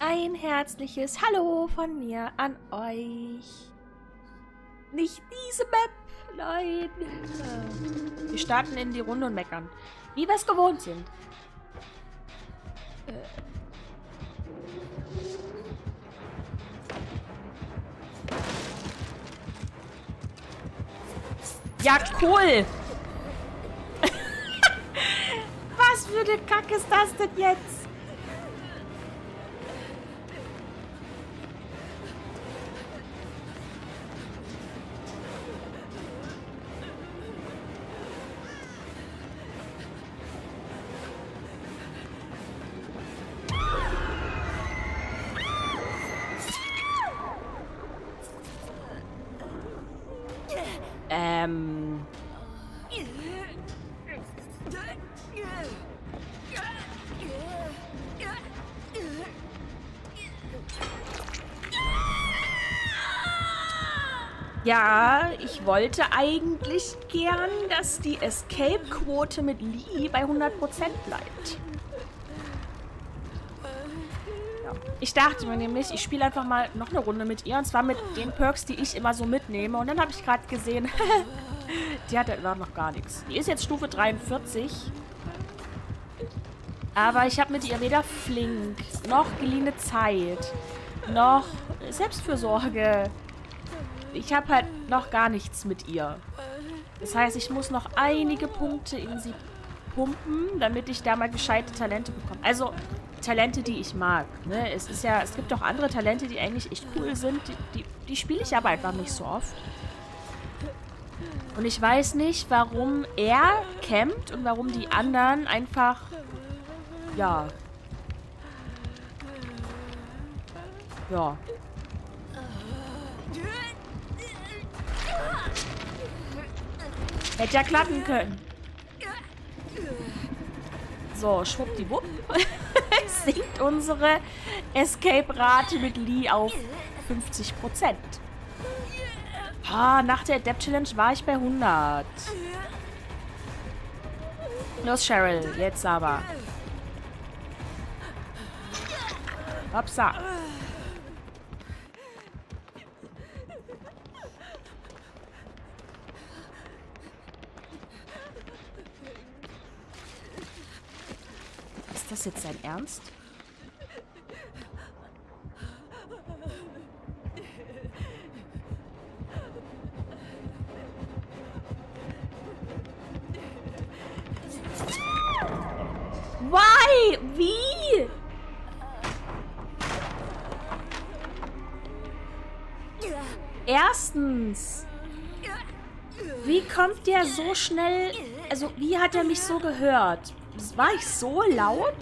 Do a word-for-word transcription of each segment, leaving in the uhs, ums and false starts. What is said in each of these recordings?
Ein herzliches Hallo von mir an euch. Nicht diese Map, nein. Wir starten in die Runde und meckern, wie wir es gewohnt sind. Äh. Ja, cool. Was für eine Kacke ist das denn jetzt? Ähm. Ja, ich wollte eigentlich gern, dass die Escape-Quote mit Lee bei hundert Prozent bleibt. Ja. Ich dachte mir nämlich, ich spiele einfach mal noch eine Runde mit ihr. Und zwar mit den Perks, die ich immer so mitnehme. Und dann habe ich gerade gesehen, die hat ja noch gar nichts. Die ist jetzt Stufe dreiundvierzig. Aber ich habe mit ihr weder Flink, noch geliehene Zeit, noch Selbstfürsorge. Ich habe halt noch gar nichts mit ihr. Das heißt, ich muss noch einige Punkte in sie pumpen, damit ich da mal gescheite Talente bekomme. Also, Talente, die ich mag. Ne? Es ist ja, es gibt auch andere Talente, die eigentlich echt cool sind. Die, die, die spiele ich aber einfach nicht so oft. Und ich weiß nicht, warum er campt und warum die anderen einfach, ja. Ja. Hätte ja klappen können. So, schwuppdiwupp. Sinkt unsere Escape-Rate mit Lee auf fünfzig Prozent. Ah, nach der Adept-Challenge war ich bei hundert. Los, Cheryl. Jetzt aber. Hopsa. Ist das jetzt sein Ernst? Why? Wie? Erstens. Wie kommt der so schnell... Also, wie hat er mich so gehört? War ich so laut?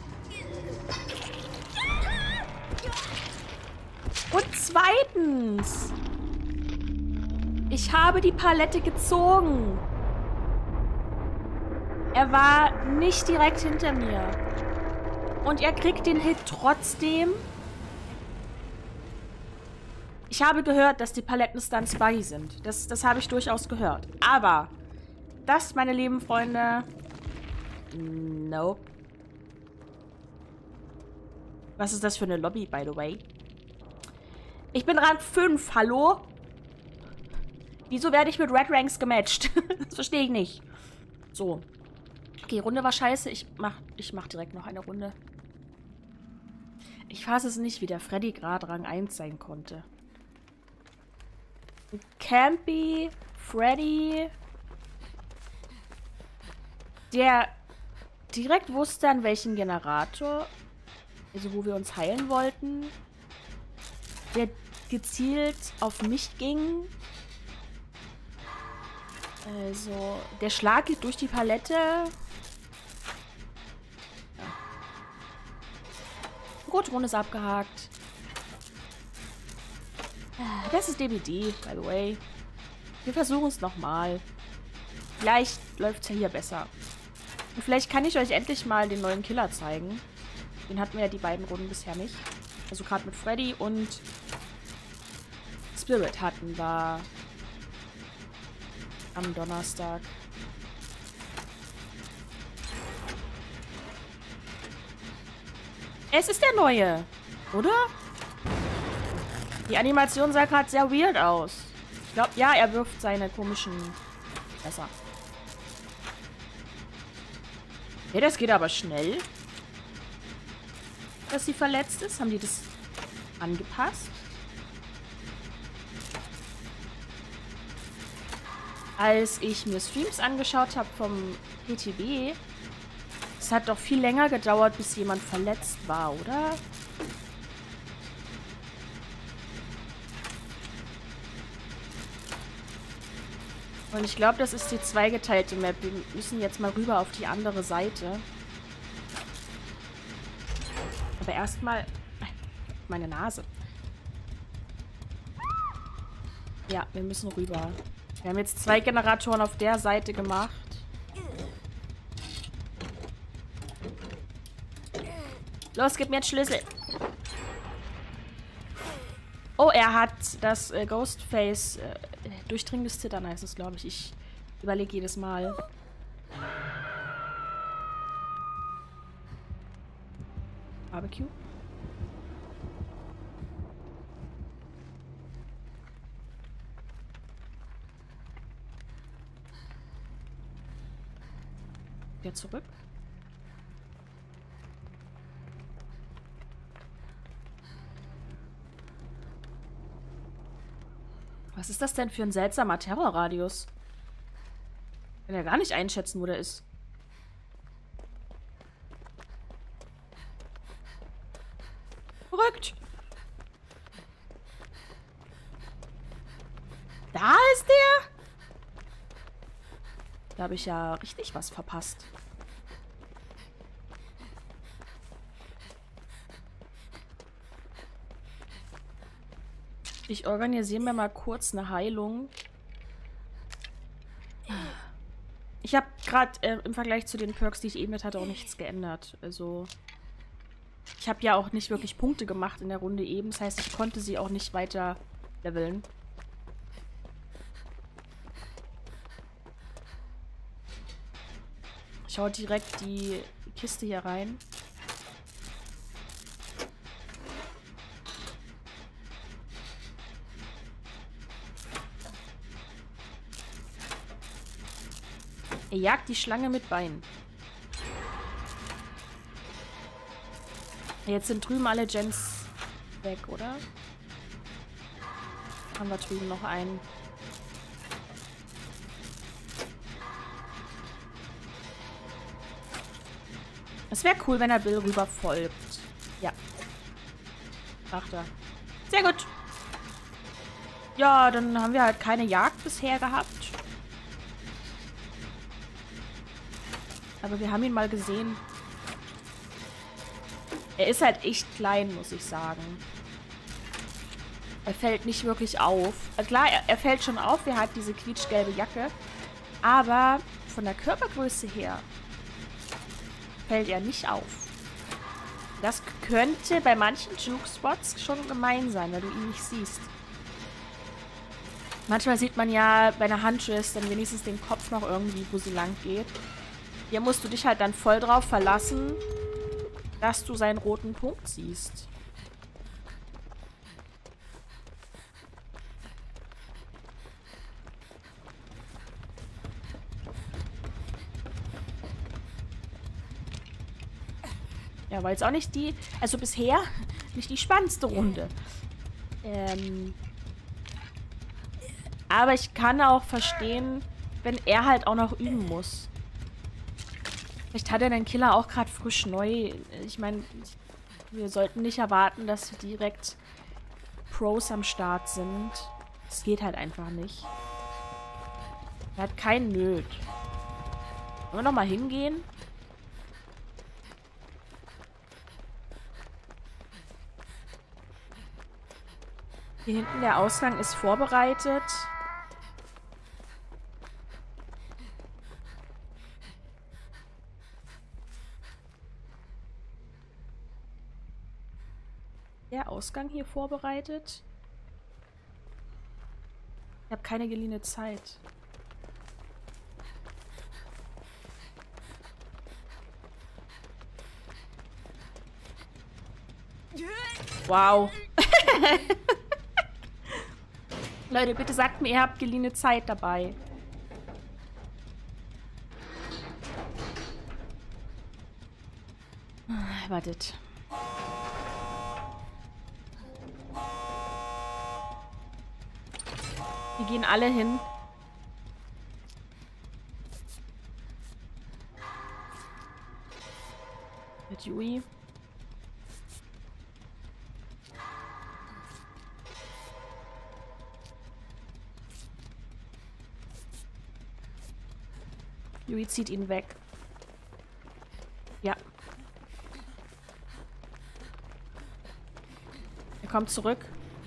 Und zweitens. Ich habe die Palette gezogen. Er war nicht direkt hinter mir. Und er kriegt den Hit trotzdem. Ich habe gehört, dass die Palettenstunts buggy sind. Das, das habe ich durchaus gehört. Aber das, meine lieben Freunde... Nope. Was ist das für eine Lobby, by the way? Ich bin Rang fünf, hallo? Wieso werde ich mit Red Ranks gematcht? Das verstehe ich nicht. So. Okay, Runde war scheiße. Ich mach, ich mach direkt noch eine Runde. Ich fasse es nicht, wie der Freddy gerade Rang eins sein konnte. Campy, Freddy, der direkt wusste, an welchen Generator, also wo wir uns heilen wollten, der gezielt auf mich ging. Also, der Schlag geht durch die Palette. Ja. Gut, Runde ist abgehakt. Das ist D B D, by the way. Wir versuchen es nochmal. Vielleicht läuft es ja hier besser. Und vielleicht kann ich euch endlich mal den neuen Killer zeigen. Den hatten wir ja die beiden Runden bisher nicht. Also gerade mit Freddy und Spirit hatten wir am Donnerstag. Es ist der neue. Oder? Die Animation sah gerade sehr weird aus. Ich glaube, ja, er wirft seine komischen Messer. Ja, das geht aber schnell. Dass sie verletzt ist. Haben die das angepasst? Als ich mir Streams angeschaut habe vom P T B, es hat doch viel länger gedauert, bis jemand verletzt war, oder? Und ich glaube, das ist die zweigeteilte Map. Wir müssen jetzt mal rüber auf die andere Seite. Aber erstmal meine Nase. Ja, wir müssen rüber. Wir haben jetzt zwei Generatoren auf der Seite gemacht. Los, gib mir einen Schlüssel. Oh, er hat das äh, Ghostface äh, durchdringendes Zittern heißt es, glaube ich. Ich überlege jedes Mal. Barbecue? Wieder zurück. Was ist das denn für ein seltsamer Terrorradius? Ich kann ja gar nicht einschätzen, wo der ist. Verrückt. Da ist der? Da habe ich ja richtig was verpasst. Ich organisiere mir mal kurz eine Heilung. Ich habe gerade äh, im Vergleich zu den Perks, die ich eben mit hatte, auch nichts geändert. Also, ich habe ja auch nicht wirklich Punkte gemacht in der Runde eben. Das heißt, ich konnte sie auch nicht weiter leveln. Ich hau direkt die Kiste hier rein. Er jagt die Schlange mit Beinen. Jetzt sind drüben alle Gens weg, oder? Haben wir drüben noch einen. Es wäre cool, wenn er Bill rüber folgt. Ja. Macht er. Sehr gut. Ja, dann haben wir halt keine Jagd bisher gehabt. Aber wir haben ihn mal gesehen. Er ist halt echt klein, muss ich sagen. Er fällt nicht wirklich auf. Klar, er, er fällt schon auf. Er hat diese quietschgelbe Jacke. Aber von der Körpergröße her fällt er nicht auf. Das könnte bei manchen Juke-Spots schon gemein sein, weil du ihn nicht siehst. Manchmal sieht man ja bei einer Huntress dann wenigstens den Kopf noch irgendwie, wo sie lang geht. Hier musst du dich halt dann voll drauf verlassen, dass du seinen roten Punkt siehst. Ja, war jetzt auch nicht die, also bisher nicht die spannendste Runde. Ähm, aber ich kann auch verstehen, wenn er halt auch noch üben muss. Vielleicht hat er den Killer auch gerade frisch neu. Ich meine, wir sollten nicht erwarten, dass direkt Pros am Start sind. Das geht halt einfach nicht. Er hat keinen Nöt. Wollen wir nochmal hingehen? Hier hinten der Ausgang ist vorbereitet. Der Ausgang hier vorbereitet. Ich habe keine geliehene Zeit. Wow. Leute, bitte sagt mir, ihr habt geliehene Zeit dabei. Wartet. Wir gehen alle hin. Mit Yui. Yui zieht ihn weg. Ja. Er kommt zurück.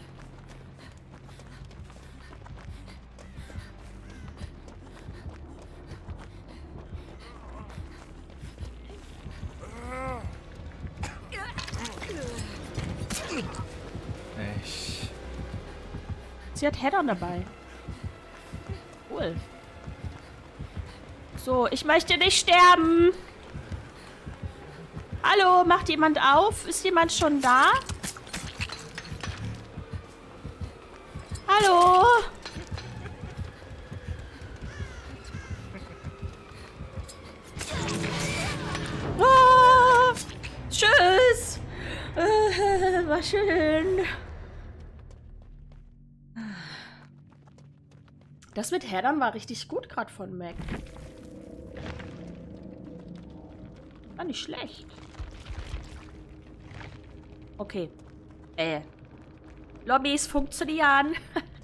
Ich. Sie hat Head-On dabei. Cool. So, ich möchte nicht sterben. Hallo, macht jemand auf? Ist jemand schon da? Hallo? Ah, tschüss. Äh, war schön. Das mit Head-On war richtig gut gerade von Mac. War nicht schlecht. Okay. Äh. Lobbys funktionieren.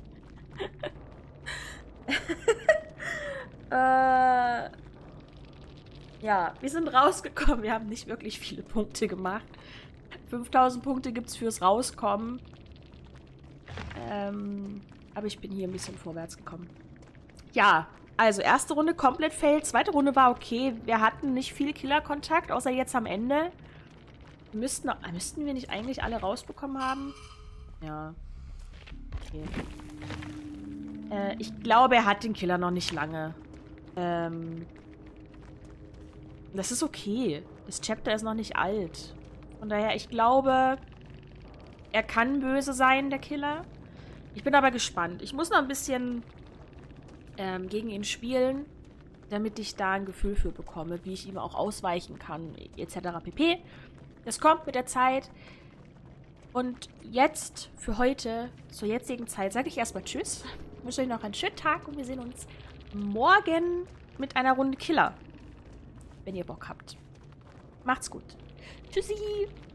äh. Ja, wir sind rausgekommen. Wir haben nicht wirklich viele Punkte gemacht. fünftausend Punkte gibt es fürs Rauskommen. Ähm, aber ich bin hier ein bisschen vorwärts gekommen. Ja, also erste Runde komplett fail. Zweite Runde war okay. Wir hatten nicht viel Killerkontakt, außer jetzt am Ende. Wir müssten, müssten wir nicht eigentlich alle rausbekommen haben? Ja. Okay. Äh, ich glaube, er hat den Killer noch nicht lange. Ähm. Das ist okay. Das Chapter ist noch nicht alt. Von daher, ich glaube, er kann böse sein, der Killer. Ich bin aber gespannt. Ich muss noch ein bisschen ähm, gegen ihn spielen, damit ich da ein Gefühl für bekomme, wie ich ihm auch ausweichen kann, et cetera pp. Das kommt mit der Zeit. Und jetzt, für heute, zur jetzigen Zeit, sage ich erstmal Tschüss. Ich wünsche euch noch einen schönen Tag und wir sehen uns morgen mit einer Runde Killer. Wenn ihr Bock habt. Macht's gut. Tschüssi!